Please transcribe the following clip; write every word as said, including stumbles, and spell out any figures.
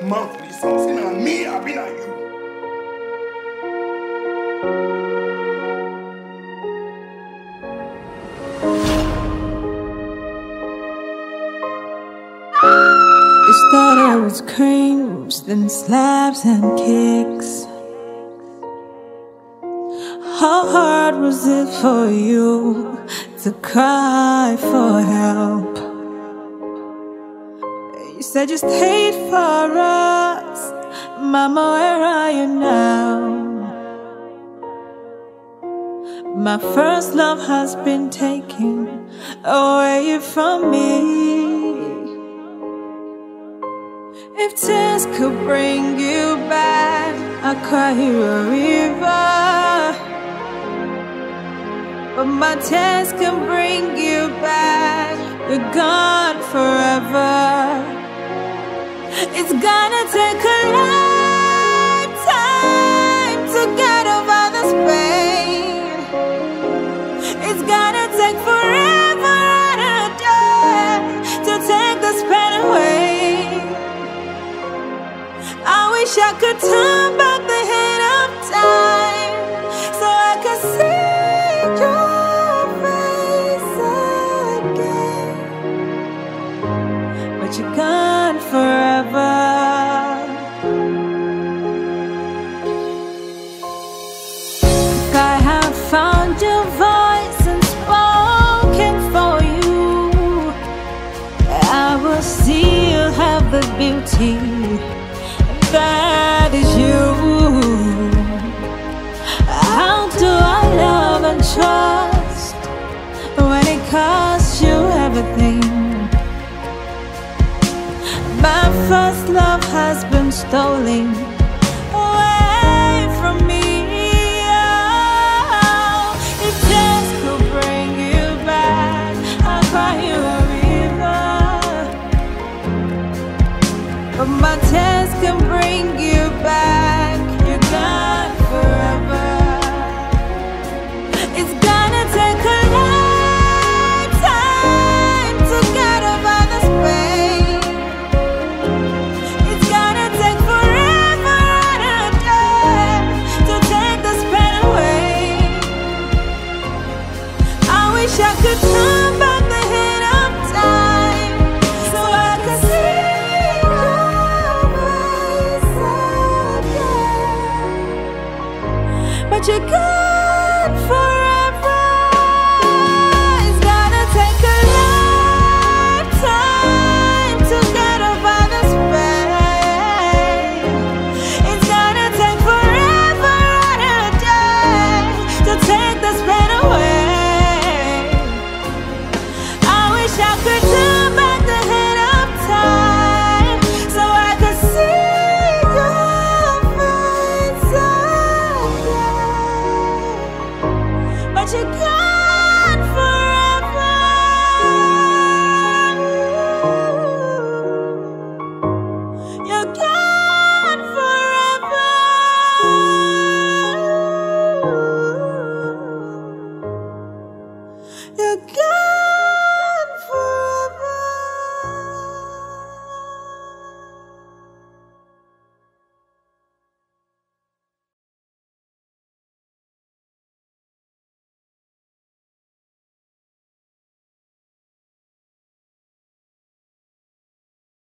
monthly, so it's not me, I be not you. You started with screams, then slaps and kicks. How hard was it for you to cry for help? You said you stayed for us. Mama, where are you now? My first love has been taken away from me. If tears could bring you back, I'd cry you a river. But my tears can bring you back. You're gone forever. It's gonna take a lifetime to get over this pain. It's gonna take forever and a day to take this pain away. I wish I could turn back the hand of time so I could see your face again. But you're gone forever. If I have found your voice and spoken for you, I will still have the beauty that is you. How do I love and trust when it costs you everything? My first love has been stolen away from me. Oh, if tears could bring you back, I'll cry you a river. But my tears can bring you back. You're gone forever. It's gonna take a lifetime to get over this pain. It's gonna take forever and a day to take this pain away. I wish I could turn back the hand of time so I could see but you're gone forever. It's gonna take a lifetime to get over this pain. It's gonna take forever and a day to take this pain away. I wish I could